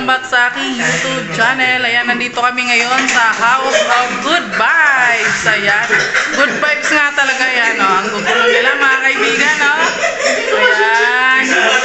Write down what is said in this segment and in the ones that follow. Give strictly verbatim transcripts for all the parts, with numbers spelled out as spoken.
back sa aking YouTube channel. Ayan, nandito kami ngayon sa House of Good Vibes. Ayan, good vibes nga talaga yan, oh. Ang gugulo nila mga kaibigan, oh. Ayan.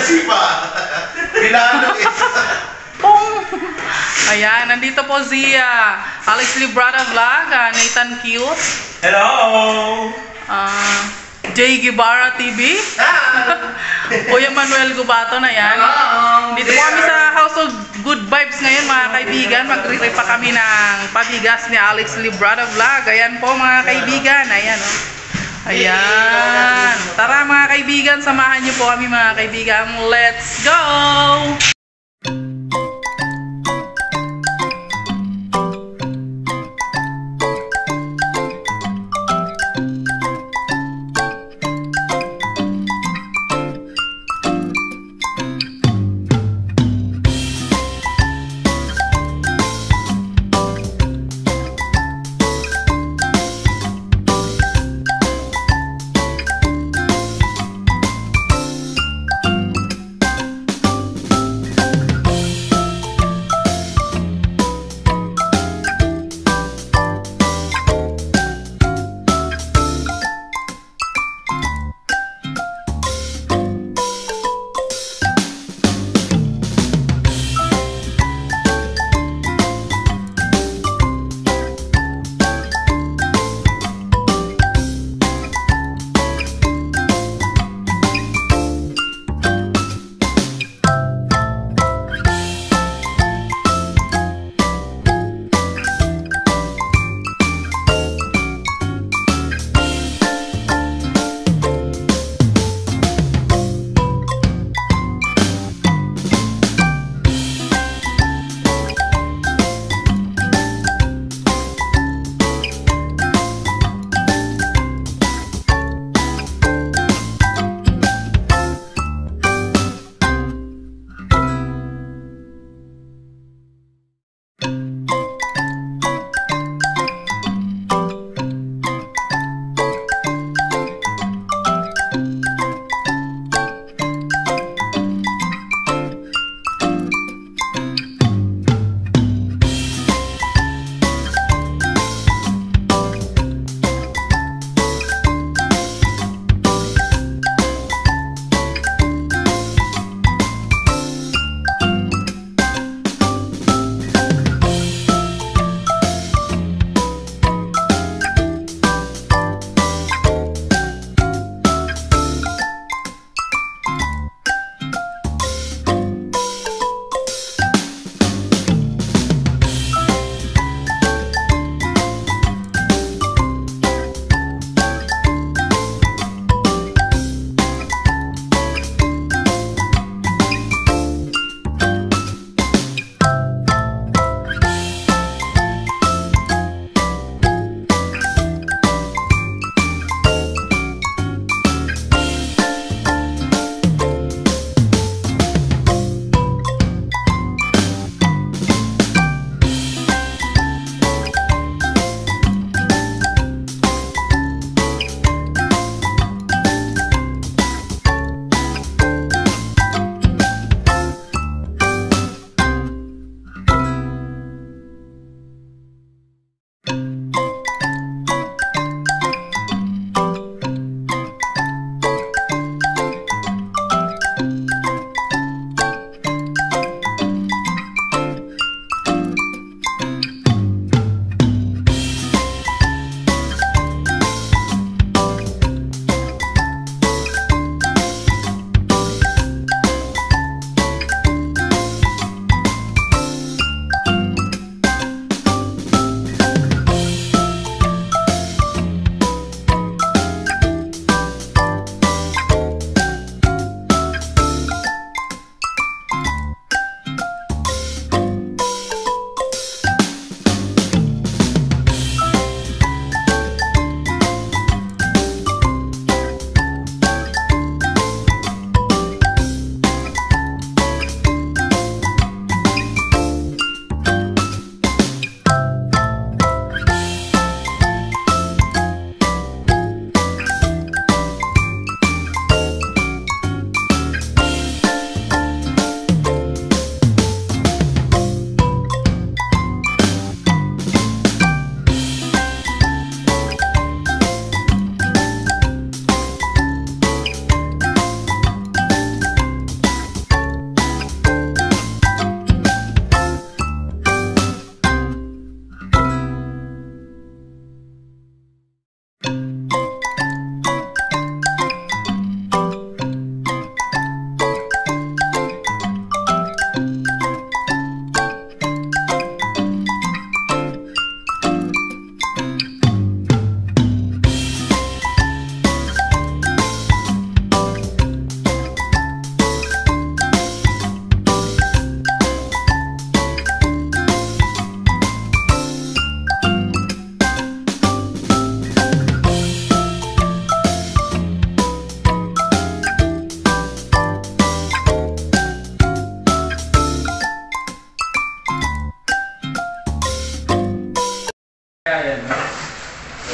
Pong! Ayan, nandito po si uh, Alex Librada Vlog, uh, Nathan Cute. Hello! Uh, Jay Guevara T V. Kuya Manuel Gubato na yan. Dito po kami sa House of Good Vibes ngayon mga kaibigan. Mag-re-re pa kami ng pabigas ni Alex Librada Vlog. Ayan po mga kaibigan. Ayan, oh. Ayan. Tara mga kaibigan, samahan niyo po kami mga kaibigan. Let's go!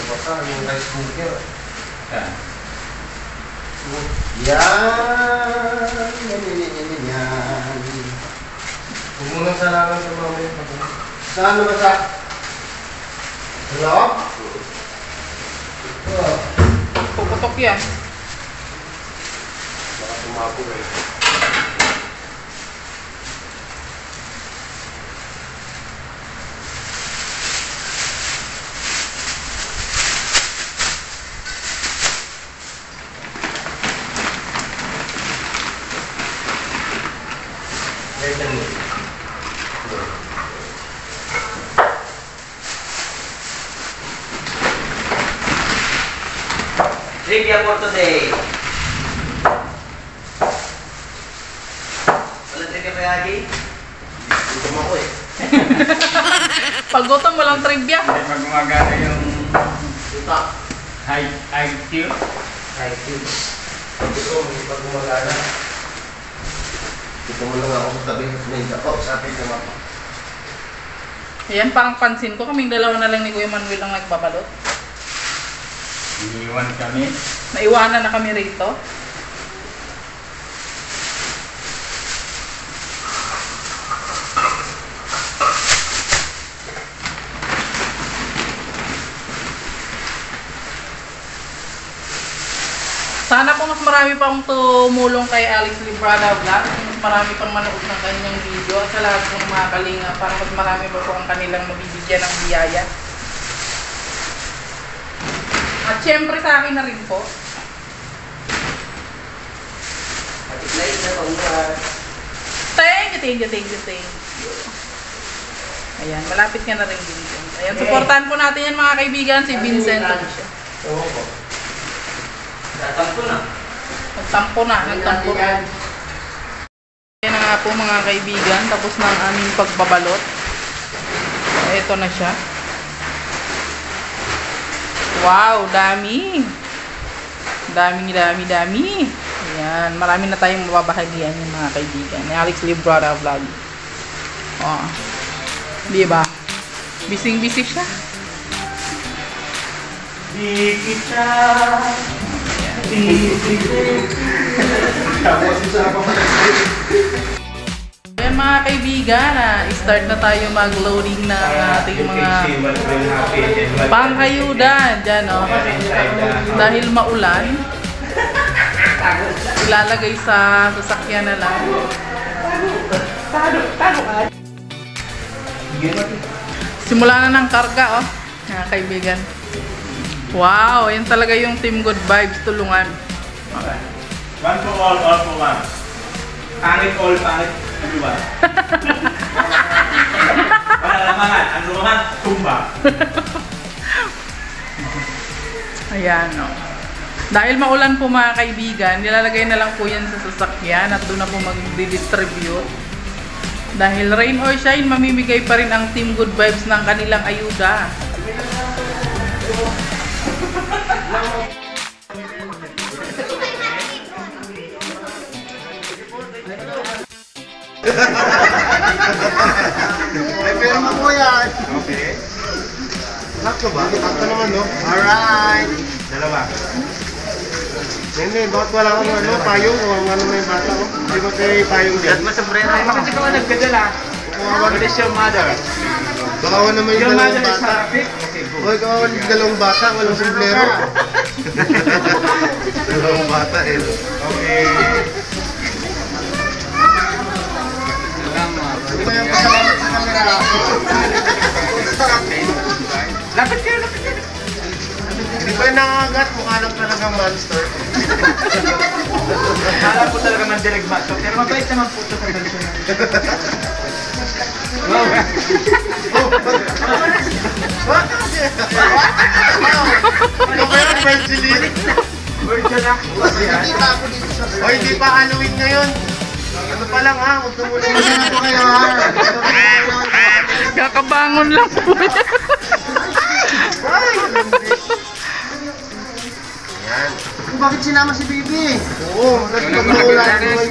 basa yung rice cooker. Yan. Yan. Yan, yan, yan, yan, yan. Huwag mo nang salamat sa mamaya. Saan na basa? Hello? Oh. Puputok yan. Baka tumapo eh. Trivia for today. Walang trivia kaya, Agi? Gutom ako eh. Pag gutom, walang trivia. Hindi pag gumagana yung Tuta. high I Q. High cubes. Gutom, hindi pa gumagana. Gutom mo lang ako sa tabi. Ninja ko, sabi ko ako. Ayan, parang pansin ko. Kaming dalawa na lang ni Kuya Manuel ang nagbabalot. Iniwan kami. Naiwanan na kami rito. Sana po mas marami pang tumulong kay Alex Librada Vlog. Mas marami pang manood ng kanyang video. At sa lahat po ng mga kalinga, para mas marami pa po ang kanilang mabibigyan ng biyaya. At syempre sa akin na rin po. Patiklay na pangbuhat. Thank you, thank you, thank you, thank you. Ayan, malapit ka na rin, Vincent. Ayan, supportan po natin yan mga kaibigan, si Vincent. Oo po. Tatampo na. Nagtampo na, nagtampo na. Ayan na nga po mga kaibigan, tapos na ang aming pagbabalot. Ito na siya. Wow, dami. Daming dami, dami. Ayan, marami na tayong mababahagian yung mga kaibigan. Ni Alex Librada Vlog. Oh. Diba? Bising-bising siya. Di kita. Tapos isa pa pa. Ayan mga kaibigan, ah, start na tayo mag-loading ng ating mga pang-ayuda. Diyan, oh. Dahil maulan, ilalagay sa sasakyan na lang. Simula na ng karga, oh. Mga kaibigan. Wow, yan talaga yung Team Good Vibes tulungan. One for all, all for one. Pangit all, pangit everyone. Wala lamangan. Ang lumahan, tumba. Ayan, oh. Dahil maulan po mga kaibigan, nilalagay na lang po yan sa sasakyan at doon na po mag-distribute. Dahil rain or shine, mamimigay pa rin ang Team Good Vibes ng kanilang ayuda. May pera mo po yan. Okay. Sakto ba? Sakto naman, no? Alright. Dalawa. Hindi, bakit wala akong ano, payong o ano may bata ko? Hindi ba kayo payong dyan? Masombrero mo. Kasi ka nagkadala. Kawawa What is your mother? Kawawa naman yung Your mother dalawang is bata. happy? Okay, go. Hoy, kawawa yung dalawang bata, walang sombrero. Dalawang bata eh. Okay. Hindi ba yung pasalamat sa camera? Lapit kayo, lapit kayo. Hindi ba yung nangagat? Mukha lang talagang monster. Kala po talaga ng direct back. Pero mabait naman po ito sa personal. Wow. What? Ano ba yung Virgilin? Virgil na. Nakita ako dito sa... Hoy, hindi pa Halloween ngayon. Ano pa lang ha? Huwag na muna muna po kayo ha. Kakabangon lang po yan. Ay! Yan. Bakit sinama si Bibi? Oo, kasi pag-uulan.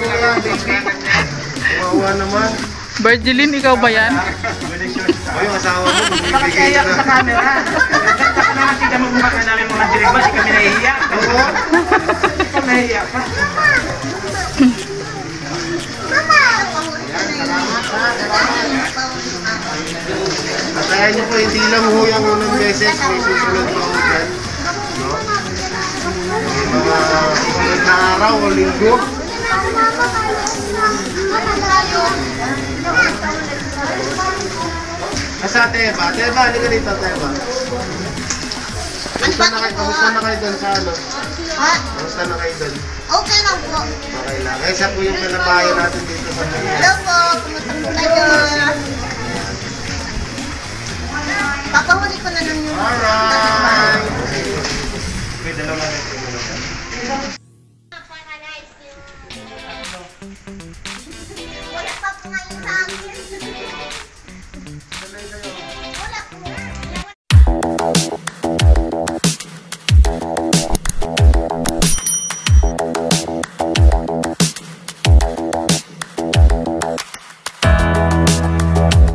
Kawawa naman. Virgilin, ikaw ba yan? O yung asawa mo, Bakit bumibigay kaya na. sa camera? Ganda ka naman si ka magmumaka namin mga dirigma, di kami nahihiya. Oo. Di kami nahihiya pa. Ayan, salamat ha, salamat. At kaya nyo po, hindi lang ho yung unang beses, may susunod pa ho dyan. No? May mga susunod na araw o linggo. Asa Teba? Teba, halika dito, Teba. Kamusta na kayo, kamusta na kayo doon sa ano? Ha? Kamusta na kayo doon? Okay lang po. Okay lang. Eh, siya po yung kalabayan natin dito sa Hello Manila. po, kumusta po kayo? Papahuli ko na lang yung... Alright! Okay, dalawa natin. Wala pa po ngayon sa akin. Sanay kayo.